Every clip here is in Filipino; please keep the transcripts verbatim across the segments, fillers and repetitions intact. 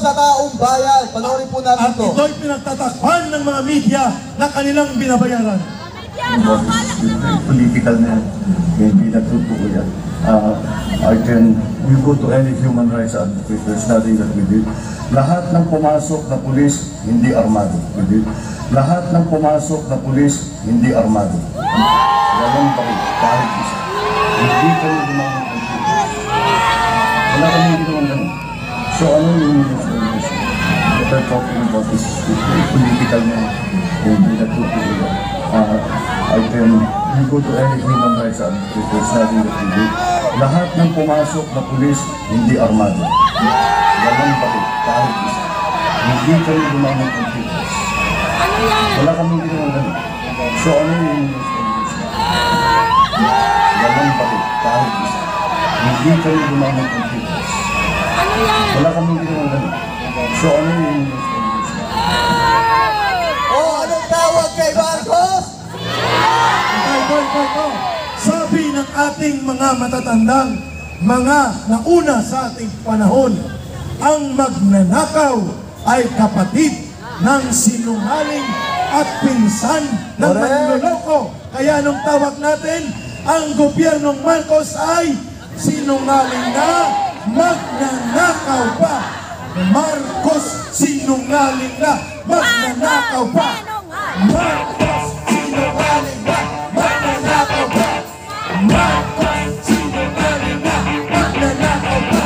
sa taong bayan. Panoorin po natin At ito. ito'y pinagtatakpan ng mga media na kanilang binabayaran. Political na hindi natutuko yan. Uh, I can, you go to any human rights advocate, there's nothing that we did. Lahat ng pumasok na pulis, hindi armado. We did. Lahat ng pumasok na pulis, hindi armado. Walang bakit, kahit isa. Hindi kami gumamit ng pulis. Wala kami ginawa ganun. So ano yung information? What I'm talking about is political na hindi natutuko yan. Uh, I can, you go to any human rights advocate, there's nothing that we do. Lahat ng pumasok na pulis, hindi armado. Walang bakit, kahit isa. Hindi kami gumamit ng pulis. Wala kami ginawa ganun. So ano yung information? Walang bakit, kahit isa. Hindi kami gumamit ng pulis. Wala kami ginawa ganun. So ano yung information? Oh, anong tawag kay Marcos? Ito, ito, ito. Sabi ng ating mga matatandang, mga nauna sa ating panahon, ang magnanakaw ay kapatid ng sinungaling at pinsan ng manloloko. Kaya anong tawag natin? Ang gobyernong Marcos ay sinungaling na magnanakaw pa. Marcos sinungaling na magnanakaw pa. Marcos sinungaling na magnanakaw pa. Marcos sinungaling na magnanakaw pa.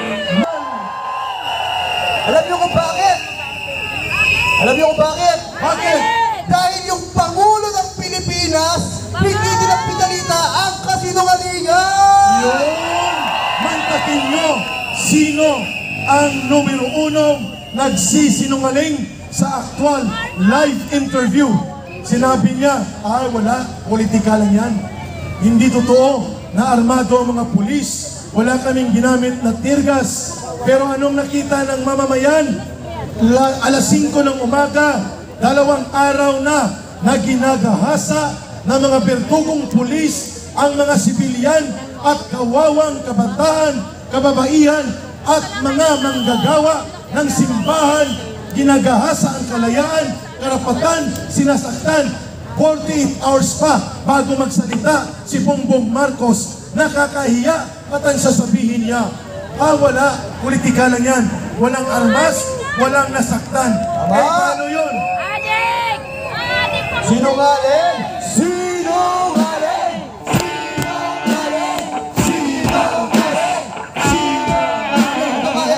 Alam niyo kung bakit? Alam niyo kung bakit? Bakit? Dahil yung Pangulo ng Pilipinas, hindi nila pinalita ang kasinungalingan! Yun! Mantakin nyo sino ang numero unong nagsisinungaling sa actual live interview. Sinabi niya, ay wala, politika lang yan. Hindi totoo na armado ang mga pulis. Wala kaming ginamit na tirgas. Pero anong nakita ng mamamayan? La, alas singko ng umaga, dalawang araw na na ginagahasa ng mga bertugong pulis ang mga sibilyan at kawawang kabataan, kababaihan at mga manggagawa ng simbahan. Ginagahasa ang kalayaan, karapatan, sinasaktan. forty-eight hours pa bago magsalita si Bongbong Marcos. Nakakahiya at ang sasabihin niya, ah wala, politika lang yan. Walang armas, walang nasaktan. Tama. Eh paano yun? Adik! Adik pa mo! Sinungaling! Sinungaling! Sinungaling! Sinungaling! Sinungaling! Tama yan.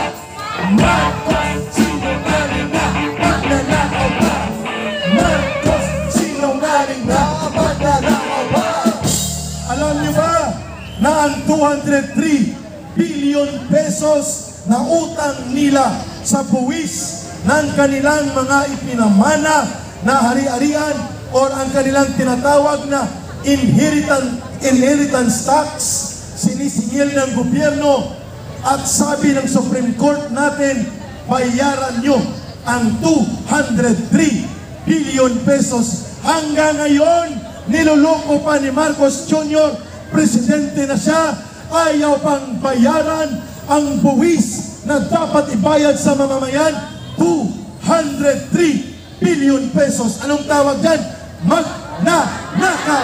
Marcos, sinungaling na, magnanakaw pa. Marcos, sinungaling na, magnanakaw pa. Alam niyo ba na ang two hundred three billion pesos na utang nila sa buwis ng kanilang mga ipinamana na hari-harian o ang kanilang tinatawag na inheritance, inheritance tax, sinisingil ng gobyerno at sabi ng Supreme Court natin, bayaran nyo ang two hundred three billion pesos. Hanggang ngayon, niloloko pa ni Marcos Junior, presidente na siya, ayaw pang bayaran ang buwis na dapat ibayad sa mamamayan, two hundred three billion pesos. Anong tawag dyan? Magnanakaw!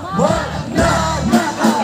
Magnanakaw!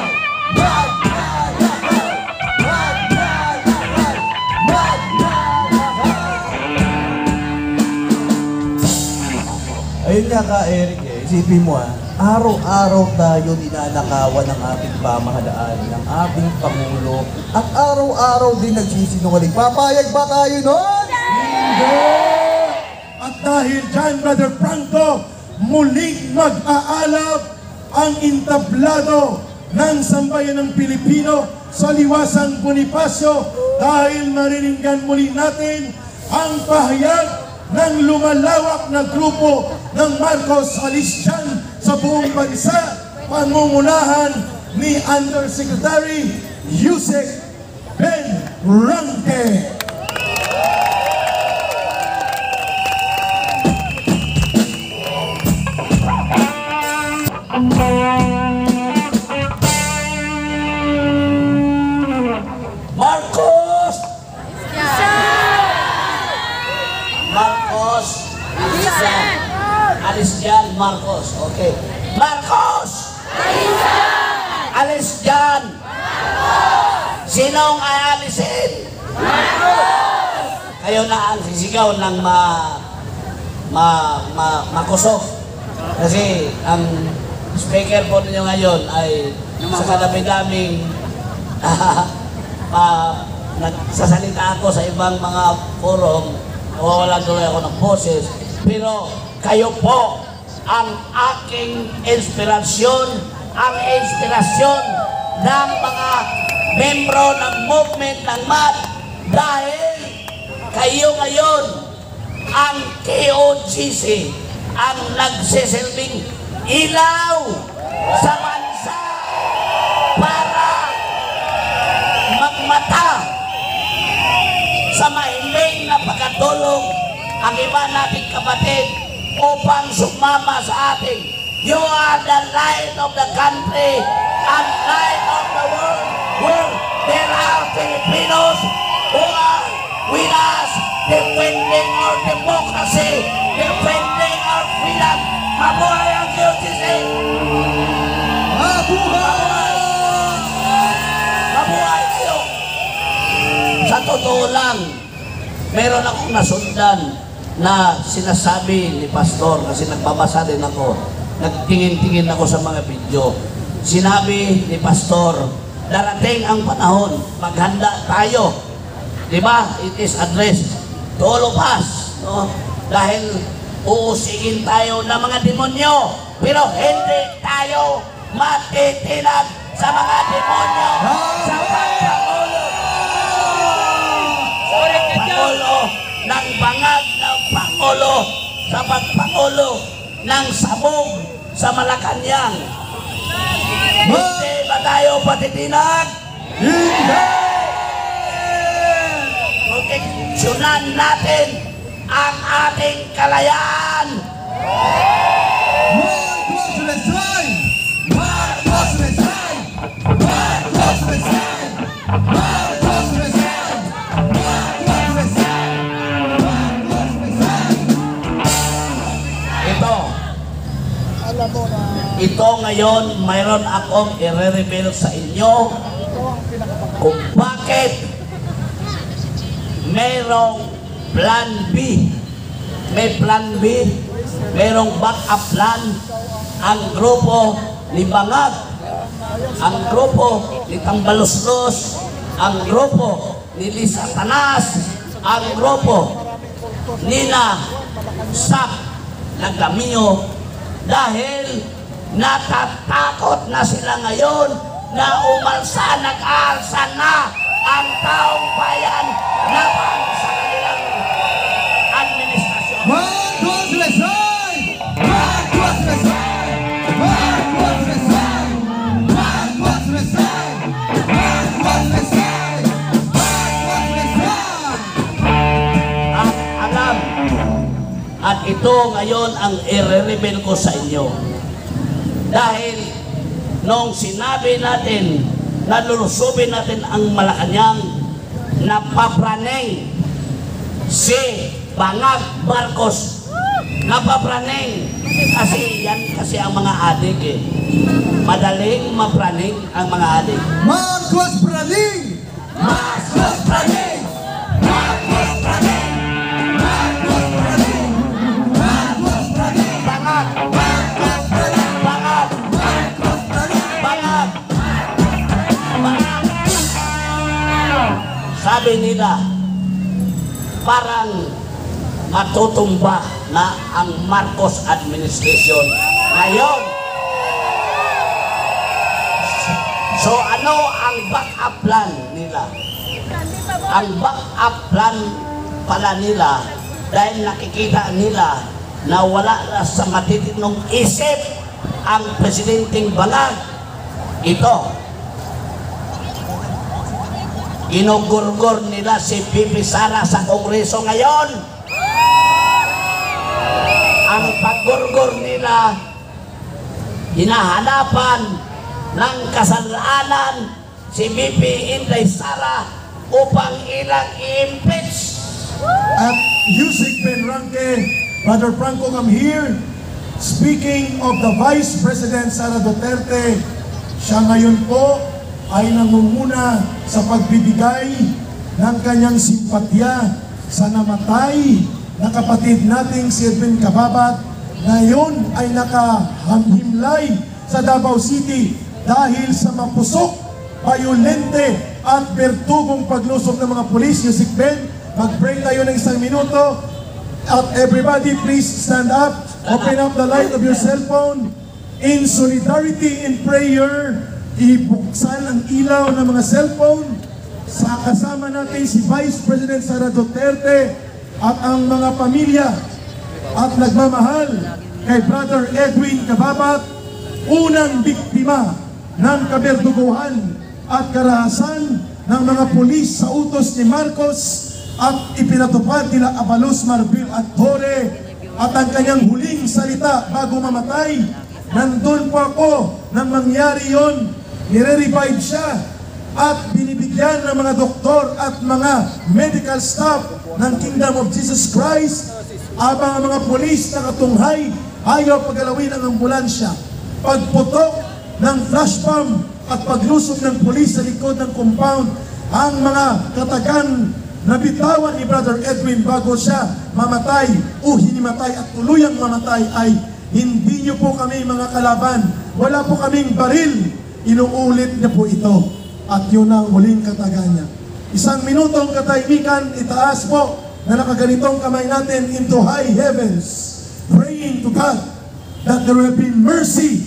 Ayun nga ka, Eric, eh. Isipin mo ah, araw-araw tayo ninanakawan ng ating pamahalaan, ng ating Pangulo, at araw-araw din nagsisinungaling. Papayag ba tayo nun? Hindi! At dahil dyan, Brother Franco, muling mag-aalab ang entablado ng sambayan ng Pilipino sa liwasang Bonifacio dahil marininggan muli natin ang pahayag ng lumalawak na grupo ng Marcos Alistyan sa buong bansa, pangungulahan ni Undersecretary Yusek Ben Ranque. Marcos! Marcos. Okay. Marcos! Alis dyan! Sinong aalisin? Kayo na ang sisigaw ng ma, ma, ma, makusok. Kasi ang speaker po ninyo ngayon ay sa kadami-daming uh, nagsasalita ako sa ibang mga forum, wala tuloy ako ng boses. Pero kayo po ang aking inspirasyon, ang inspirasyon ng mga membro ng movement ng M A D dahil kayo ngayon ang K O G C ang nagsisilbing ilaw sa bansa para magmata sa mahimbing na pagkatulong ang iba nating kapatid upang sumama sa atin. You are the light of the country and light of the world where there are Filipinos who are with us defending our democracy, defending our freedom. Mabuhay ang K O G C! Mabuhay! Mabuhay kayo! Sa totoo lang, meron akong nasundan na sinasabi ni Pastor kasi nagbabasa din ako. Nagtingin-tingin ako sa mga video. Sinabi ni Pastor, darating ang panahon, maghanda tayo. Diba? It is addressed to all of us. No? Dahil uusigin tayo ng mga demonyo, pero hindi tayo matitinag sa mga demonyo sa pagpangulo. Sa pagpangulo ng bangag ng Pangulo, sa pagpangulo ng sabog sa Malacanang. Hindi ba tayo patitinag? Hindi! Proteksyonan natin ang ating kalayaan. Marcos resign! Marcos resign! Marcos resign! Marcos resign! Marcos resign! Marcos resign! Ito. Ito ngayon, mayroon akong i-reveal sa inyo kung bakit mayroong plan B. May plan B, mayroong backup plan. Ang grupo ni Bangag, ang grupo ni Tambaloslos, ang grupo ni Lisa Tanas, ang grupo nila Sak Nagdamio, dahil natatakot na sila ngayon na umalsa, nag-aalsa na ang taong bayan laban sa kanilang administrasyon. Marcos resign! Marcos resign! Marcos resign! Marcos resign! Marcos resign! Marcos resign! At alam, at ito ngayon ang i-reveal ko sa inyo. Dahil nung sinabi natin na lulusubin natin ang Malacanang, napapraneng si Bangag Marcos. Napapraneng. Kasi yan kasi ang mga adik eh. Madaling mapraneng ang mga adik. Marcos praning! Marcos praneng! Marcos praning! Marcos praning! Marcos praning! Bangag! Marcos praning! Bangag! Marcos praning! Bangag! Bangag! Sabi nila, parang matutumba na ang Marcos administration ngayon. So ano ang backup plan nila? Ang backup plan pala nila, dahil nakikita nila na wala na sa matitinong isip ang Presidenteng Bangag, ito, ginugurgur nila si Pipi Sara sa Kongreso ngayon. Ang paggurgur nila, hinahanapan ng kasalanan si B P Inday Sara upang ilang i-impeach. At Yusik Penranque, Brother Franco, I'm here speaking of the Vice President Sara Duterte, siya ngayon po ay nangunguna sa pagbibigay ng kanyang simpatya sa namatay na kapatid nating si Edwin Cababat, ngayon ay nakahamhimlay sa Davao City dahil sa mapusok, bayolente at bertugong paglusok ng mga pulis. Yusik Ben, mag-break tayo ng isang minuto. At everybody please stand up, open up the light of your cell phone. In solidarity in prayer, ibuksan ang ilaw ng mga cellphone sa kasama natin si Vice President Sara Duterte at ang mga pamilya at nagmamahal kay Brother Edwin Cababat, unang biktima ng kaberduguhan at karahasan ng mga pulis sa utos ni Marcos at ipinatupad nila Abalos, Marbil at Torre. At ang kanyang huling salita bago mamatay, nandun po ako nang mangyari yon. Nire-revive siya at binibigyan ng mga doktor at mga medical staff ng Kingdom of Jesus Christ, abang ang mga polis na katunghay ayaw paggalawin ang ambulansya. Pagputok ng flash bomb at paglusog ng polis sa likod ng compound, ang mga katagang nabitawan ni Brother Edwin bago siya mamatay o hinimatay at tuluyang mamatay ay hindi niyo po kami mga kalaban, wala po kaming baril. Inuulit niya po ito at yun ang huling kataga niya. Isang minutong katahimikan, itaas po na nakaganitong kamay natin into high heavens, praying to God that there will be mercy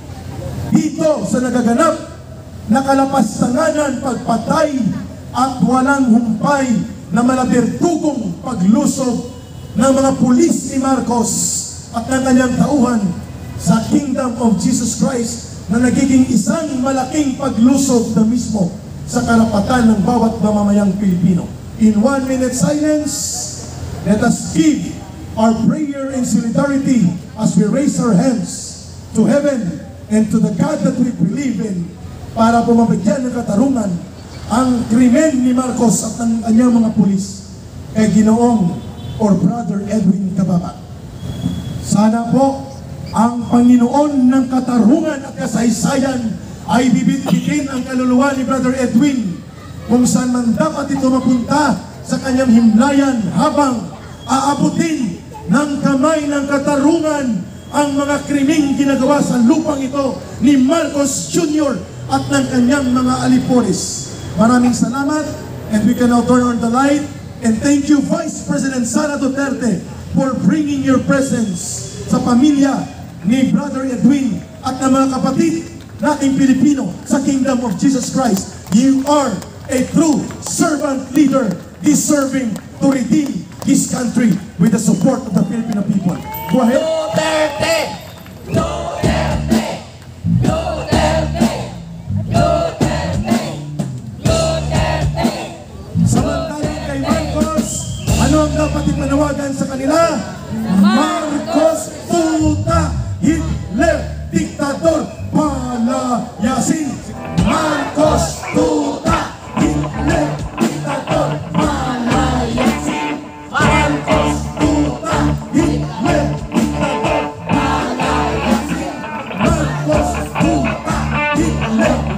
dito sa nagaganap na kalapastanganan, pagpatay at walang humpay na malabertugong paglusog ng mga pulis ni Marcos at ng kanyang tauhan sa Kingdom of Jesus Christ, na nagiging isang malaking paglusog na mismo sa karapatan ng bawat mamamayang Pilipino. In one minute silence, let us give our prayer in solidarity as we raise our hands to heaven and to the God that we believe in, para po mabigyan ng katarungan ang krimen ni Marcos at ng kanyang mga pulis kay Ginoong or Brother Edwin Cababat. Sana po ang Panginoon ng katarungan at kasaysayan ay bibitbitin ang kaluluwa ni Brother Edwin kung saan man dapat ito mapunta sa kanyang himlayan, habang aabutin ng kamay ng katarungan ang mga krimeng ginagawa sa lupang ito ni Marcos Junior at ng kanyang mga aliporis. Maraming salamat, and we can now turn on the light, and thank you Vice President Sara Duterte for bringing your presence sa pamilya ni Brother Edwin at ng mga kapatid nating Pilipino sa Kingdom of Jesus Christ. You are a true servant leader deserving to redeem this country with the support of the Filipino people. Go ahead. Duterte! Duterte! Duterte! Duterte! Duterte! Samantalang kay Marcos, ano ang dapat ipanawagan sa kanila? Marcos Tuta! Hitler, diktador, palayasin. Marcos Tuta, Hitler, diktador, palayasin. Marcos Tuta, Hitler, diktador, palayasin. Marcos Tuta, Hitler,